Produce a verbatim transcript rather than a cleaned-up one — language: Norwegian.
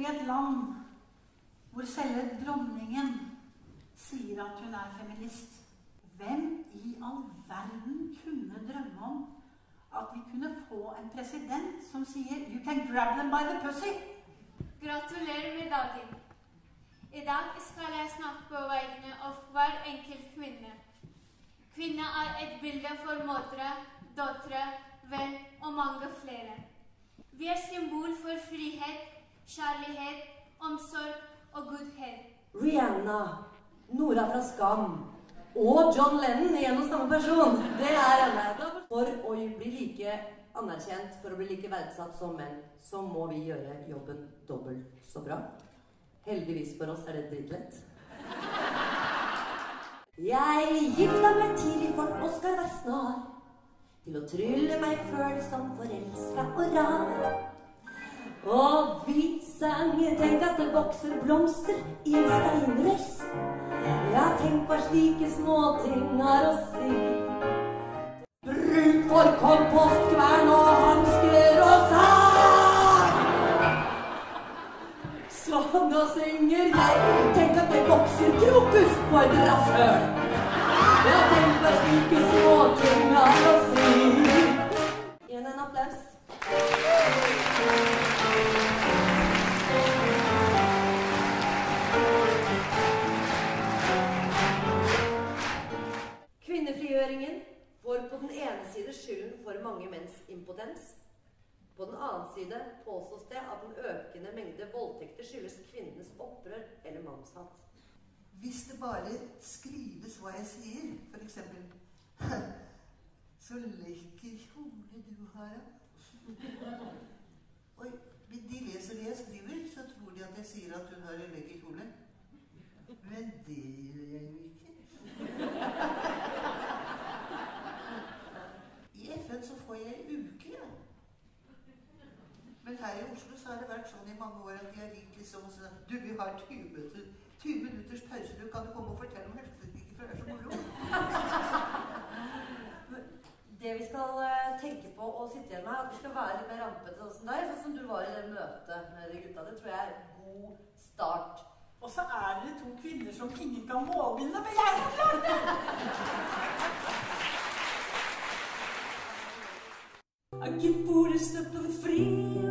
et land hvor selve dronningen sier at hun er feminist. Hvem i all verden kunne drømme om at vi kunne få en president som sier «You can grab them by the pussy»? Gratulerer med dagen. I dag skal jeg snakke på vegne av hver enkelt kvinne. Kvinne er et bilde for mødre, døtre, venn og mange flere. Vi er symbol for frihet, kjærlighet, omsorg og godhet. Rihanna, Nora fra Skam og John Lennon i en og samme person. Det er henne. For å bli like anerkjent, for å bli like verdsatt som menn, så må vi gjøre jobben dobbelt så bra. Heldigvis for oss er det drittlett. Jeg gifta meg tidlig for Oskar var snar til å trylle meg følsom, forelska og rar. Og vi sang «Tenk at det vokser blomster i en steinrøys». Ja, tenk hva slike småting har å si. Bruk for kompost, kvern og hansker og sag. Sånn og synger jeg. Tenk at det vokser krokus på et rasshøl. Ja, tenk hva slike småting har å si. Igjen en applaus. Kvinnefrigjøringen får på den ene side skylden for mange menns impotens. På den annen side påstås det at den økende mengde voldtekter skyldes kvinnenes opprør eller mannshat. Hvis det bare skrives hva jeg sier, for eksempel så lekker kjole du har. Oi, hvis de leser det jeg skriver, så tror de at jeg sier at hun har en lekker kjole. Men det gjør jeg jo ikke. I F N så får jeg en uke, ja. Men her i Oslo så har det vært sånn i mange år at de har ringt liksom og sånn, du, vi har tjue minutters pause, du kan komme og fortelle om helseteknikker, for det er så moro. Det vi skal tenke på og sitte igjen med, er at vi skal være litt mer rampete sånn som deg, sånn som du var i det møtet med de gutta. Det tror jeg er en god start. Og så er det to kvinner som ingen kan målbinde, men jeg er klart! Aqui por esta periferia